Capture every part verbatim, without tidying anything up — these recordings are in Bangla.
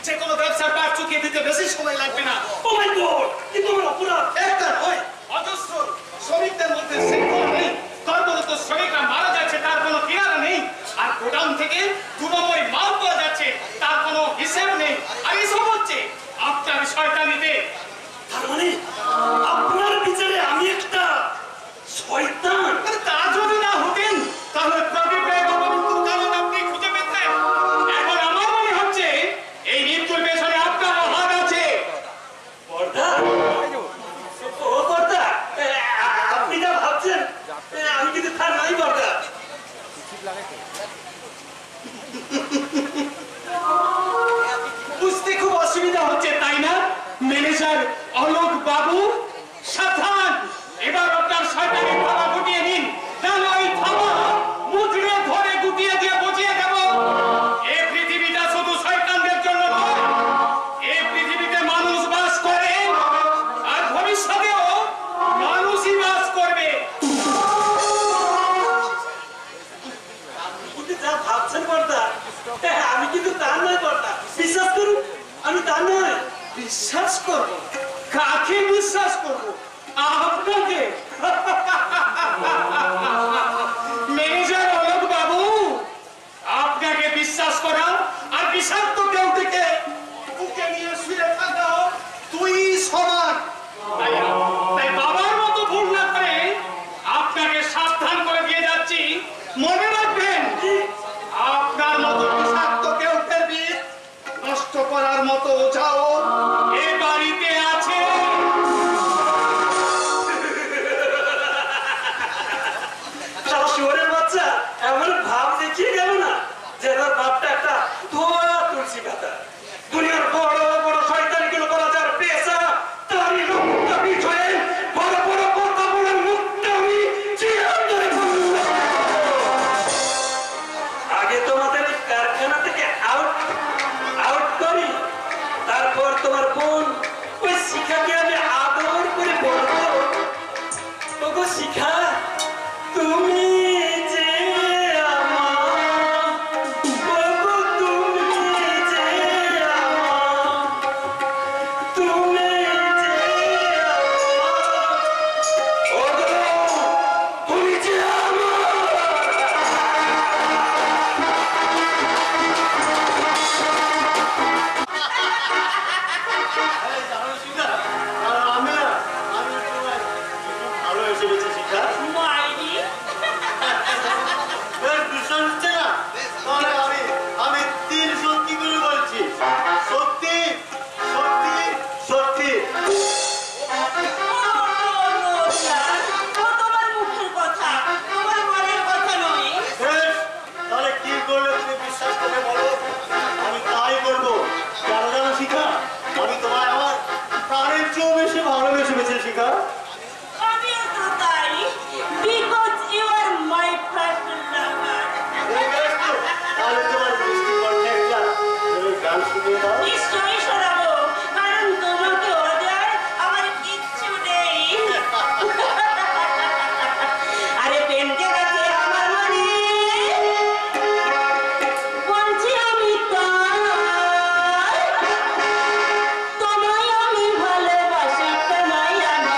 যে কোনো ব্যবসার পাট চুকিয়ে দিতে বেশি সময় লাগবে না। ও মাই গড, কিন্তু আমার অপরাধ একটা নয়, অজস্র শ্রমিকদের মধ্যে শৃঙ্খলা নেই, কর্মরত শ্রমিকরা মারা যাচ্ছে, তার কোনো কিনারা নেই, আর গোডাউন থেকে দু নম্বরে মাল পাওয়া যাচ্ছে, তার কোনো হিসেব নেই। আর এসব হচ্ছে আপনার শয়তানিতে। তার মানে আপনার বিচারে আমি একটা শয়তান? তা যদি না হতেন তাহলে প্রদীপ রায় মৃত্যুর কারণ আপনি খুঁজে পেতেন। এখন আমার মনে হচ্ছে এই মৃত্যুর পেছনে আপনার হাত আছে। বর্দা, ও বর্দা, আপনি যা ভাবছেন আমি কিন্তু তার নাই বর্দা। বুঝতে খুব অসুবিধা হচ্ছে তাই না ম্যানেজার অলোক বাবু? সাবধান, এবার আপনার শয়তানি থাবা গুটিয়ে নিন, নাহলে ওই থাবা মুচড়ে ধরে গুটিয়ে দিয়ে বুঝিয়ে দেব। এই পৃথিবীটা শুধু শয়তানদের জন্য নয়, এই পৃথিবীতে মানুষ বাস করে, আর ভবিষ্যতেও মানুষই বাস করবে। কিন্তু যা ভাবছেন বর্দা, আমি কিন্তু তার নয় বর্দা, বিশ্বাস করুন আমি তার নয়। বিশ্বাস করবো? কাকে বিশ্বাস করবো? আপনাকে? ম্যানেজার অলোক বাবু, আপনাকে বিশ্বাস করা আর বিষাক্ত কেউ থেকে বুকে নিয়ে শুয়ে থাকা দুই সমান। তাই তাই বাবার মতো ভুল না করে আপনাকে সাবধান করে দিয়ে যাচ্ছি, মনে রাখবেন আপনার মতো বিষাক্ত কেউ বীজ নষ্ট করার মতো যাও এ বাড়িতে আছে। শুয়োরের বাচ্চা এমন ভাব দেখিয়ে গেল না যে তার বাপটা একটা ধোয়া তুলসী পাতা। দুনিয়ার বড় বড় শয়তানিগুলো করা যার পেশা, তারই লোকটা বিষয়ে বড় বড় কথা বলার মুখটা আমি চিরাম ধরে ফেললাম। আগে তোমাদের কারখানা থেকে আউট আউট করি, তারপর তোমার বোন ওই শিখাকে আমি আদর করে বলবো, ওগো শিখা, তুমি যে আমার, ওগো তুমি যে আমার, তুমি যে আমার, ওগো তুমি যে আমার। আমি না আমি ভালো এসে গেছি শিখা। বিশ্বাস হচ্ছে না? তাহলে আমি আমি তিন সত্যি করে বলছি, সত্যি সত্যি সত্যি। তাহলে কি করলে তুমি বিশ্বাস করবে বলো? আমি তাই করবো। কেন জানো শিখা? আমি তোমায় আমার প্রাণের চেয়েও বেশি ভালোবেসে গেছি শিখা। তাহলে তোমার মিষ্টি কণ্ঠে একটা গান শুনিয়ে দাও। নিশ্চয়ই শোনাবো, কারণ তোমাকে ওদের আমার কিচ্ছু নেই। আরে পেনকে গেছে আমার মনে, বলছি আমি তোমায় আমি ভালোবাসি, তোমায় আমি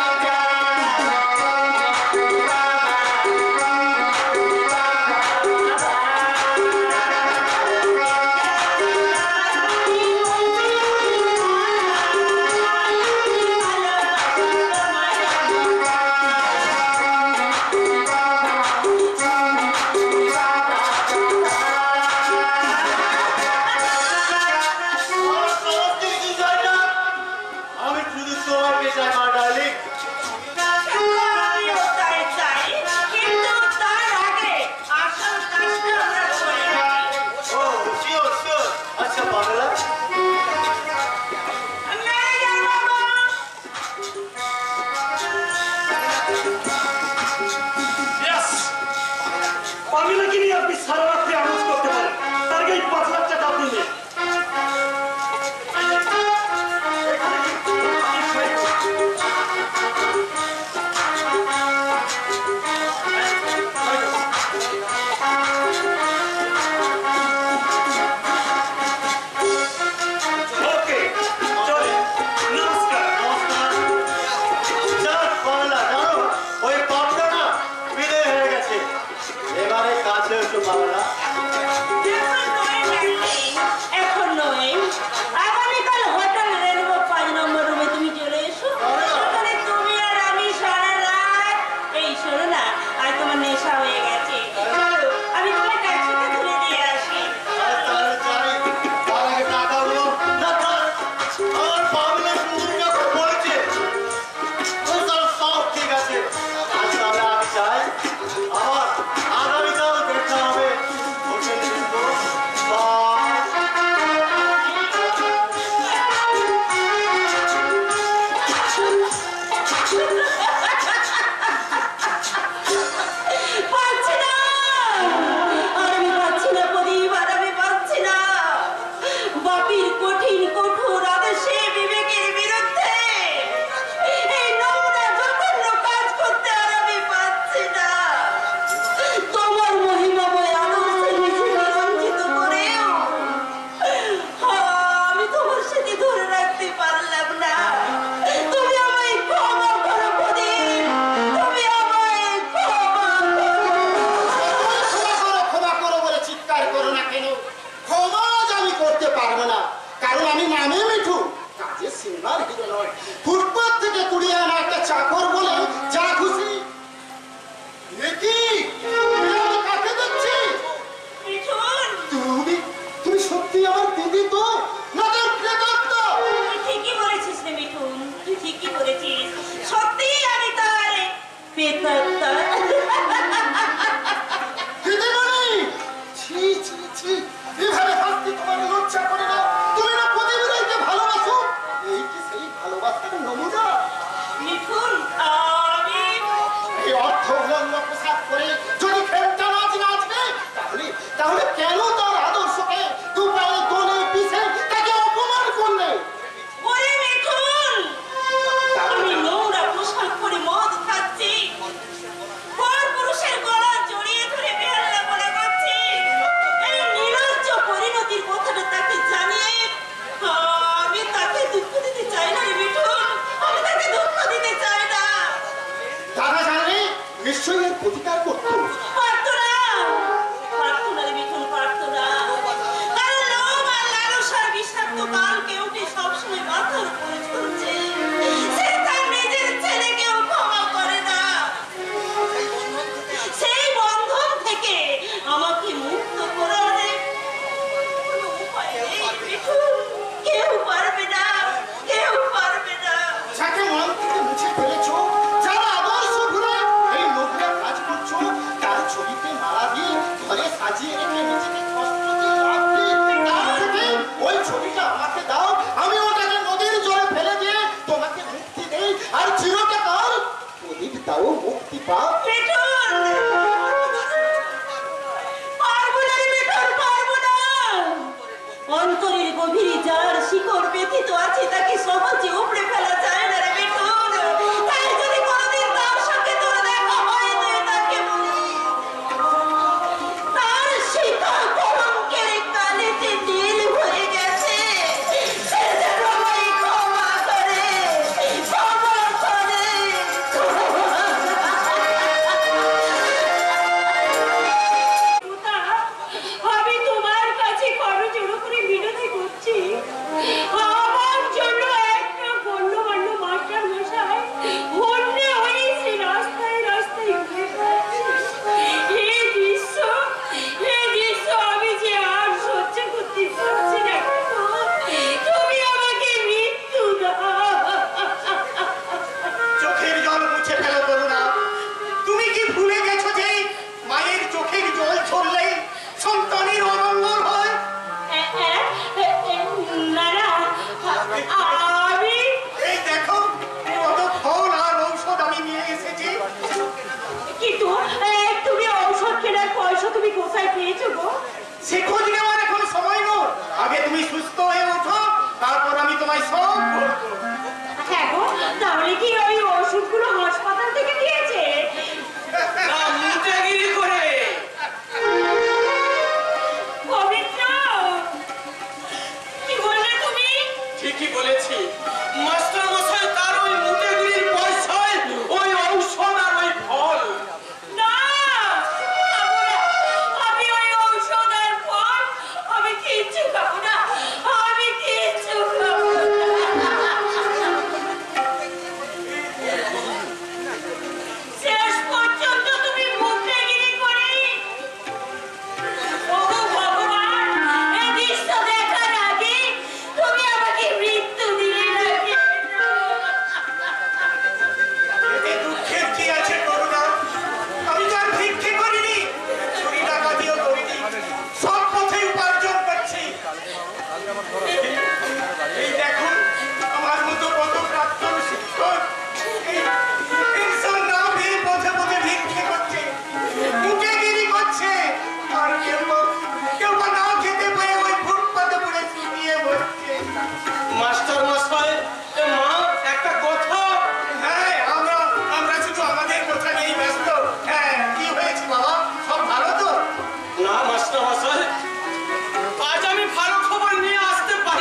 আমি শুধু তোমাকে চাই মা ডার্লিং। ও শিওর শিওর। আচ্ছা পাগলা, পাগলাকে নিয়ে আপনি সারা রাত্রে আলোচ করতে পারেন, তার গায়ে পাঁচ লাখ টাকা আপনি নেন। সিনেমার হিরো নয়, ফুটপাত থেকে কুড়িয়ে আনা একটা চাকর বলে যা খুশি। দেখি আমি কাকে দেখছি? মিঠুন, তুমি তুমি সত্যি আমার দিদি তো না তোর প্রেতাত্মা? তুই ঠিকই বলেছিস রে মিঠুন, তুই ঠিকই বলেছিস। সত্যিই আমি তার প্রেতাত্মা। দিদিমণি, ছি ছি ছি, এভাবে হাসতে তোমার লজ্জা করে না? তুমি না প্রতিবেদনকে ভালোবাসো, এই কি সেই ভালোবাসার নমুনা? মিঠুন, আমি এই অর্থভঙ্গ পোশাক পরে যদি খেলটা নাচ নাচবে, তাহলে তাহলে কেন তার আদর্শকে দু পায়ে দোলে পিছে তাকে অপমান করলে? ওরে মিঠুন, আমি নোংরা পোশাক পরে মদ খাচ্ছি, পর পুরুষের গলা জড়িয়ে ধরে বেহাল্লা বলা করছি, এই নির্লজ্জ পরিণতির কথাটা তাকে জানিয়ে আমি তাকে দুঃখ দিতে চাই না রে মিঠুন, আমি তাকে দুঃখ দিতে চাই না। দাদা জানলে নিশ্চয়ই এর প্রতিকার করতো। পারতো না, পারতো না রে মিঠুন, পারতো না। কারণ লোভ আর লালসার বিষাক্ত কাল কেউটি সবসময় মাথার উপরে ঝুলছে। সে তার নিজের ছেলেকেও ক্ষমা করে না। সেই বন্ধন থেকে আমাকে মুক্ত করার কোনো উপায় নেই মিঠুন, কেউ পারবে না, কেউ পারবে না। যাকে মন থেকে মুছে ফেলেছো, যার আদর্শ ভুলে এই নোংরা কাজ করছো, তার ছবিতে মালা দিয়ে ঘরে সাজিয়ে রেখে নিজেকে কষ্ট দিয়ে রাখতে, তার থেকে ওই ছবিটা আমাকে দাও, আমি ওটাকে নদীর জলে ফেলে দিয়ে তোমাকে মুক্তি দেই, আর চিরকাল প্রদীপ দাও, মুক্তি পাও। মিঠুন, পারবো না রে মিঠুন, পারবো না। অন্তরের গভীরে যার শিকড় ব্যথিত আছে তাকে সহজে উপড়ে ফেলা যায় না রে মিঠুন। তাই যদি কোনোদিন তার সঙ্গে তোর দেখা হয় তুই তাকে বলি, তার শিকা কলঙ্কের কালিতে নীল হয়ে গেছে, সে যেন আমায় ক্ষমা করে, ক্ষমা করে। আমি তোমার কাছে করজোড়ো করে বিনতি করছি, আমার জন্য একটা গণ্যমান্য মাস্টার মশাই হন্যে হয়ে সে রাস্তায় রাস্তায় ঘুরে বেড়াচ্ছে। এই দৃশ্য, এই দৃশ্য আমি যে আর সহ্য করতে পারছি না। তুমি আমাকে মৃত্যু দাও। চোখের জল মুছে ফেলো করুণা। তুমি কি ভুলে গেছো যে মায়ের চোখের জল ঝরলে সন্তানের অমঙ্গল হয়? না না, আমি এই দেখো কত ফল আর ঔষধ আমি নিয়ে এসেছি। কিন্তু এই, তুমি ঔষধ কেনার পয়সা তুমি কোথায় পেয়েছো গো? সে খোঁজ নেওয়ার এখন সময় নয়, আগে তুমি সুস্থ হয়ে ওঠো, তারপর আমি তোমায় সব বলবো। হ্যাঁ গো, তাহলে কি ওই ওষুধগুলো হাসপাতাল থেকে দিয়েছে? না মুটাগিরি করে। পবিত্র, কি বললে তুমি? ঠিকই বলেছি, মাস্টার মশাই তার ওই মুটাগিরির পয়সায় ওই ঔষধ আর ওই ফল। না, খাবো না। আমি ওই ঔষধ আর ফল আমি কিচ্ছু খাবো না, আমি কিচ্ছু খাবো না। শেষ পর্যন্ত তুমি মুখেগিরি করে, ওগো ভগবান, এই দৃশ্য দেখার আগে তুমি আমাকে মৃত্যু দিলে না কেন? এতে দুঃখের কি আছে করুণা? আমি তো আর ভিক্ষে করিনি, চুরি ডাকাতিও করিনি, সব পথে উপার্জন করছি। এই দেখুন আমার মতো কত প্রাক্তন শিক্ষক এই পেনশন না পেয়ে পথে পথে ভিক্ষে করছে, মুখেগিরি করছে, আর কেউ বা- কেউ বা না খেতে পেয়ে ওই ফুটপাতে পড়ে শুকিয়ে বসছে। মাস্টার মশাই, এ মা একটা কথা। হ্যাঁ, আমরা আমরা শুধু আমাদের কথা নিয়েই ব্যস্ত। হ্যাঁ, কি হয়েছে বাবা, সব ভালো তো? না মাস্টার মশাই, আজ আমি ভালো খবর নিয়ে আসতে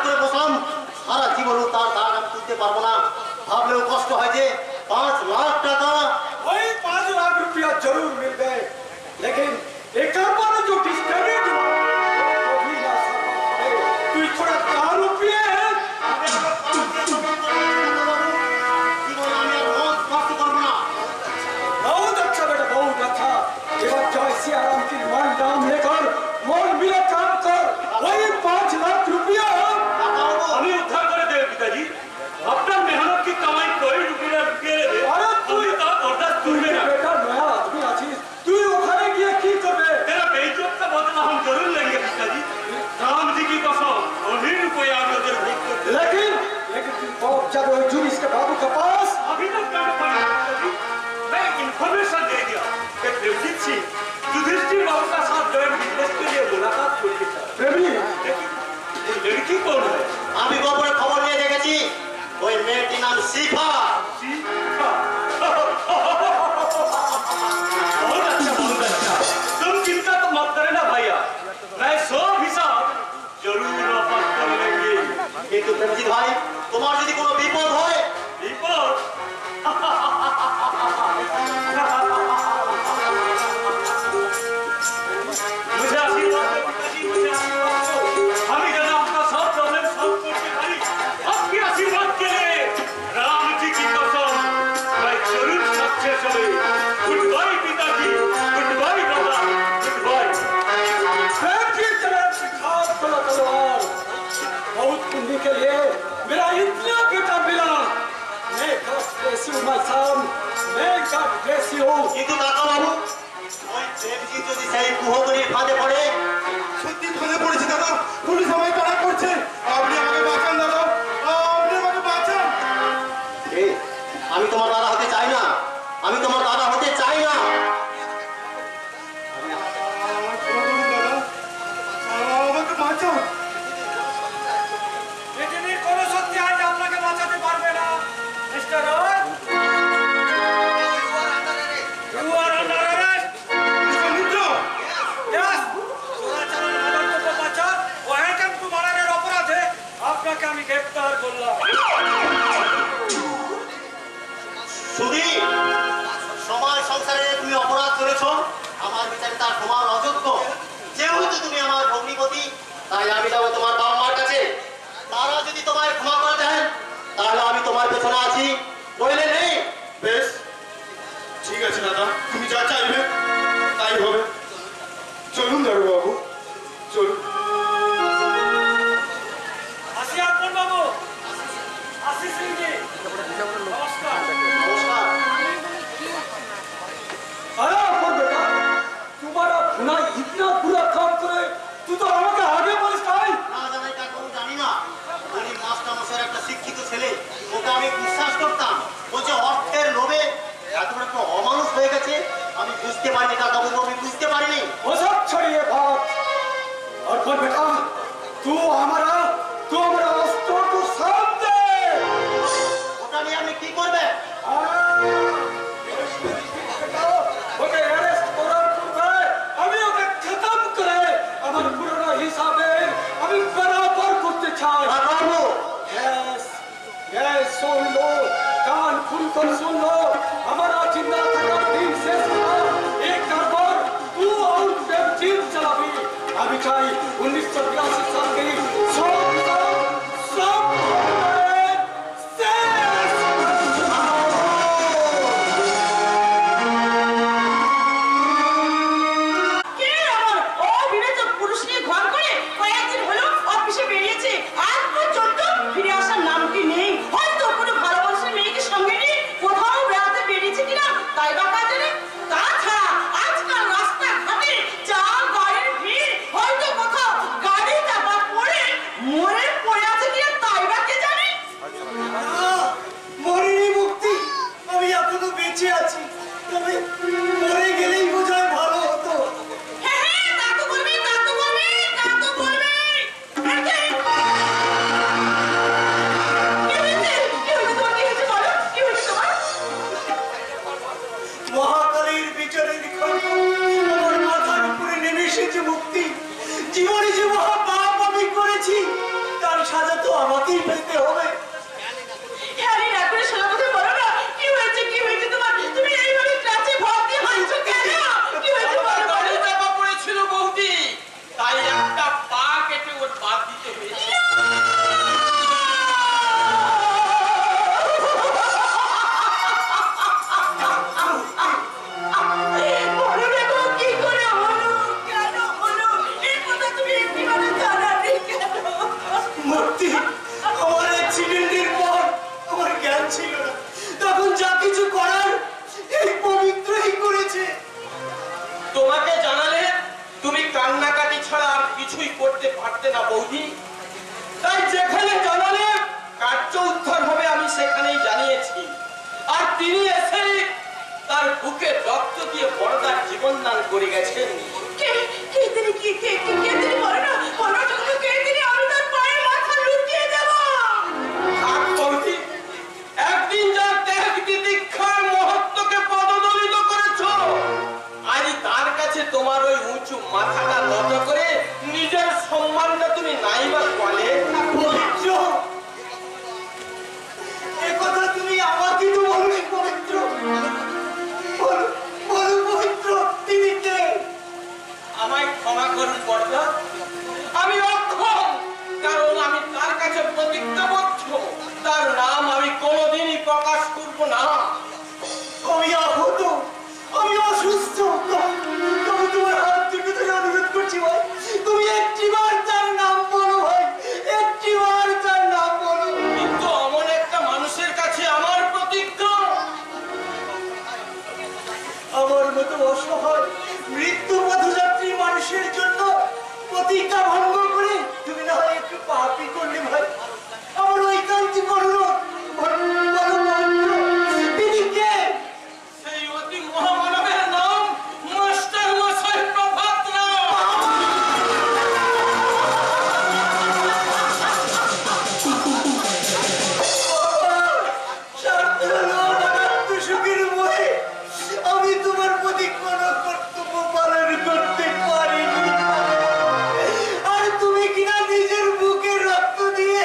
করে বসলাম, সারা জীবনও তার দাগ আমি তুলতে পারবো না। ভাবলেও কষ্ট হয় যে पांच लाख टाका वही पांच लाख रुपया जरूर मिल गए, लेकिन एक बार जो डिस्क्रेडिट हुआ वो भी ना सका। तू थोड़ा दारू पिए है, बहुत अच्छा बेटा, बहुत अच्छा। केवल जय सिया राम की मान नाम लेकर मोर मिला काम कर, वही पांच लाख रुपया আমি উদ্ধার করে দেবে পিতাজি। আপনার মেহনত কি কামাই করে রুপিয়া রুপিয়া দেবে। আরে তুই তা বরদাস্ত করবে না। बेटा नया आदमी आছিস, তুই ওখানে গিয়ে কি করবে? तेरा बेइज्जत का बदला हम जरूर लेंगे पिताजी। राम जी की कसम उन्हीं रुपया हम उधर भेज करते। लेकिन लेकिन तुम पहुंच जब जुबिस के बाबू के पास, अभी तक क्या पड़ा पिताजी? मैं इन्फॉर्मेशन दे दिया कि देवजीत सिंह युधिष्ठिर बाबू का साथ जॉइंट बिजनेस के लिए मुलाकात करके था। प्रेमी लेकिन वो लड़की कौन है? আমি গোপনে খবর নিয়ে দেখেছি, ওই মেয়েটির নাম শিফা। सीखा। बहुत अच्छा, बहुत अच्छा। तुम चिंता तो मत करना भैया, मैं सब हिसाब जरूर वापस कर लेंगे। কিন্তু প্রেমজিৎ ভাই, তোমার যদি কোনো বিপদ হয়, रिपोर्ट मुझे आशीर्वाद दो पिताजी, मुझे आशीर्वाद दो। हम ही जनाब का सब प्रॉब्लम सॉल्व करके भाई आपके आशीर्वाद के लिए राम जी की कसम मैं जरूर सक्सेस हुई। गुड बाय पिताजी, गुड बाय बाबा, गुड बाय। प्रेम की तरह सिखाओ चलो तलवार। बहुत पुण्य के लिए मेरा इतना बेटा मिला। मैं God bless you my son, मैं गॉड ब्लेस यू। কিন্তু কাকা বাবু, ওই প্রেমজিৎ যদি সেই কুহকনির ফাঁদে পড়ে, সত্যি ধরে পড়েছে দাদা, পুলিশ আমায় তাড়া করছে। আপনি আমাকে বাঁচান দাদা, আপনি আমাকে বাঁচান। এ, আমি তোমার দাদা হতে চাই না, আমি তোমার দাদা হতে চাই না। আমার ক্ষমা করুন দাদা, আমাকে বাঁচান। পৃথিবীর কোন শক্তি আজ আপনাকে বাঁচাতে পারবে না mister Roy. You are under arrest. Mitra, Yes. চোরাচালান মাদকদ্রব্য পাচার ও অ্যাটেম্প টু মার্ডারের অপরাধে আপনাকে আমি গ্রেফতার করলাম। সুধী, সমাজ সংসারে তুমি অপরাধ করেছো, আমার বিচারে তার তোমার অযোগ্য। যেহেতু তুমি আমার ভগ্নিপতি, তাই আমি যাবো তোমার বাবা মার কাছে। তারা যদি তোমায় ক্ষমা করে দেন, তাহলে আমি তোমার পেছনে আছি, নইলে নেই। বেশ, ঠিক আছে দাদা, তুমি যা চাইবে তাই হবে। চলুন দারু বাবু, চলুন। আসি আপন বাবু, আসি সিংজি, নমস্কার। নমস্কার। अरे अपन बेटा, तुम्हारा भुना इतना बुरा काम करे, तू तो আমাকে আগে বলিস নাই। না জানাই কাকু, জানি না। উনি মাস্টার মশাইয়ের একটা শিক্ষিত ছেলে, ওকে আমি বিশ্বাস করতাম। ও যে অর্থের লোভে এত বড় একটা অমানুষ হয়ে গেছে, আমি বুঝতে পারিনি কাকাবাবু, আমি বুঝতে পারিনি। वो सब छोड़िए बात। और अपन बेटा, तू हमारा तू हमारा अस्त्र को साथ दे। ওটা নিয়ে আপনি কি করবেন? ওকে অ্যারেস্ট করার পূর্বে আমি ওকে খতম করে আমার পুরনো হিসাবে আমি বরাবর করতে চাই। কাকাবাবু, यस यस सुन लो, कान खुल कर सुन लो, हमारा जिंदा থাকার দিন শেষ হলো। एक दरबार तू और देवजीत चलाबी। আমি চাই उन्नीस सौ बयासी साल की सब सब কে আমার অবিবাহিত পুরুষ নিয়ে ঘর করে কয়েকদিন হলো অফিসে বেরিয়েছে, আজ পর্যন্ত ফিরে আসার নামটি নেই। হয়তো কোনো ভালোবাসার মেয়েকে সঙ্গে নিয়ে কোথাও বেড়াতে বেরিয়েছে কিনা, তাই বা কাজে নেই। তাছাড়া আজকাল রাস্তাঘাটে যা গাড়ির ভিড়, হয়তো কোথাও গাড়ি চাপা পড়ে মরে পড়ে আছে কিনা, তাই বা কে জানে। মরিনি মুক্তি, আমি এখনো বেঁচে আছি, তবে মরে গেলেই বোঝায় ভালো হতো। হ্যাঁ হ্যাঁ, তা তো বলবি, তা তো বলবি, তা তো বৌদি, তাই যেখানে জানালে কার্য উদ্ধার হবে আমি সেখানেই জানিয়েছি। আর তিনি এসে তার বুকে রক্ত দিয়ে বড়দার জীবন দান করে গেছেন। কে কে তিনি কি কে কে কে তিনি বলে না বলো তো কে তিনি, আমি তার পায়ে মাথা লুটিয়ে দেব। আর বৌদি, একদিন যার ত্যাগ তিতিক্ষার মহত্বকে পদদলিত করেছো, আজ তার কাছে তোমার ওই উঁচু মাথাটা নত করে নিজের সম্মানটা তুমি নাইবা বলে। পবিত্র, একথা তুমি আমাকে তো বলনি পবিত্র। বলো বলো পবিত্র, তিনি কে? আমায় ক্ষমা করুন বড়দা, আমি অক্ষম, কারণ আমি তার কাছে প্রতিজ্ঞাবদ্ধ, তার নাম আমি কোনোদিনই প্রকাশ করব না। আমি আহত, আমি অসুস্থ, তবে তোমার হাত থেকে ধরে অনুরোধ করছি ভাই, তুমি একটিবার তার নাম বলো ভাই, একটিবার তার নাম বলো। কিন্তু এমন একটা মানুষের কাছে আমার প্রতিজ্ঞা। আমার মতো অসহায় মৃত্যু পথযাত্রী মানুষের জন্য প্রতিজ্ঞা ভঙ্গ করে তুমি না হয় একটু পাপই করলে ভাই। আমার ঐকান্তিক অনুরোধ, তিনি কে? সেই অতি মহামানবের নাম মাস্টার মশাই প্রভাত রাও। সুখের বয়ে আমি তোমার প্রতি কোনো কর্তব্য পালন করতে পারিনি, আর তুমি কিনা নিজের বুকে রক্ত দিয়ে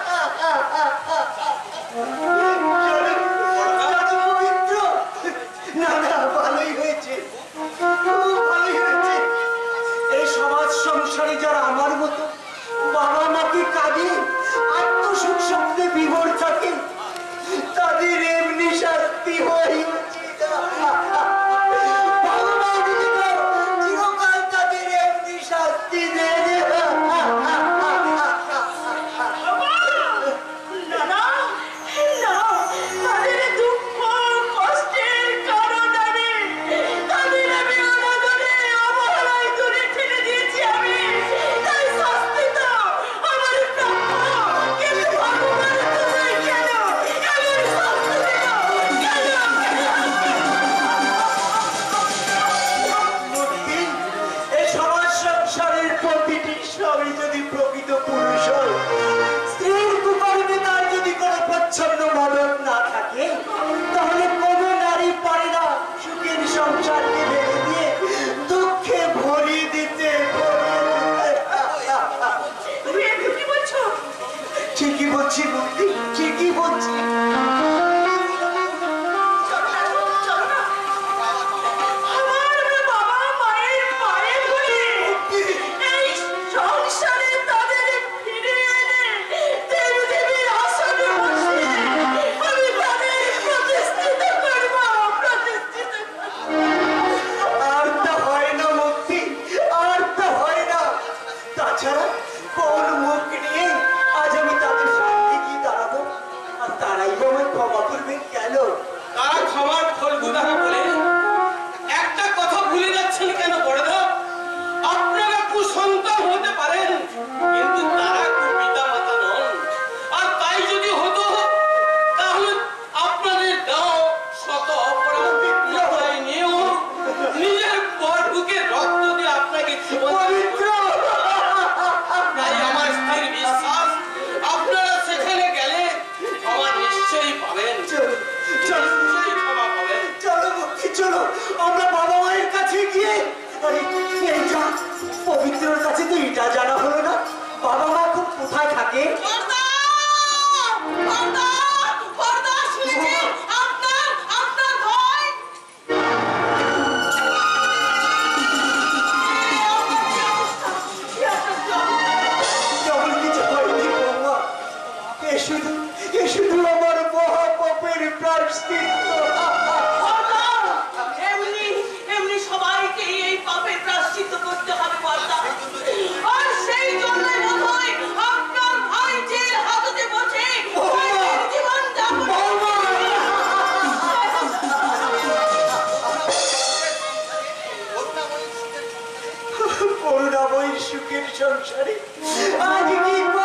পবিত্র। না না, ভালোই হয়েছে, খুব ভালোই হয়েছে। এই সমাজ সংসারে যারা আমার মতো বাবা মাকে কাঁদিয়ে আত্মসুখ স্বপ্নে বিভোর থাকে, তাদের এমনি শাস্তি হয় উচিত। ভগবান চিরকাল তাদের এমনি শাস্তি দেবে। না না না, তাদের দুঃখ কষ্টের কারণ আমি, তাদের আমি অনাদরে অবহেলায় দূরে ঠেলে দিয়েছি আমি, তাই শাস্তি তো আমার প্রাপ্য। কিন্তু ভগবান তুমি কেন এমন শাস্তি দিল? কেন? মূর্তি, এই সমাজ সংসারের প্রতিটি স্বামী যদি প্রকৃত পুরুষ হয়, স্ত্রীর কুকর্মে তার যদি কোনো প্রচ্ছন্ন মাদক না থাকে, তাহলে কোনো নারী পারে না সুখের সংসারকে ভেঙে দিয়ে দুঃখে ভরিয়ে দিতে ভরিয়ে দিতে। তুমি এখন কি বলছো? ঠিকই বলছি মূর্তি, ঠিকই বলছি। চলো না, আমার বাবা মায়ের পায়ে ধরে এই সংসারে তাদের ফিরিয়ে এনে দেবদেবীর আসনে বসিয়ে আমি তাদের প্রতিষ্ঠিত করবো, প্রতিষ্ঠিত করবো। আর তা হয় না মুক্তি, আর তা হয় না। তাছাড়া কোন মুখ নিয়ে আজ আমি তাদের সামনে গিয়ে দাঁড়াবো, আর তারাই বা আমায় ক্ষমা করবেন কেন? তারা ক্ষমার ফলগুদাহ বলে একটা কথা ভুলে যাচ্ছেন কেন বড়দা? আপনারা কুসন্তান হতে পারেন, কিন্তু তারা কুপিতা মাতা নন। আর তাই যদি হতো, তাহলে আপনাদের দাও শত অপরাধ মাথায় নিয়েও নিজের বর বুকে রক্ত দিয়ে আপনাকে জীবন পবিত্র, তাই আমার সুখের সংসারে আজ কি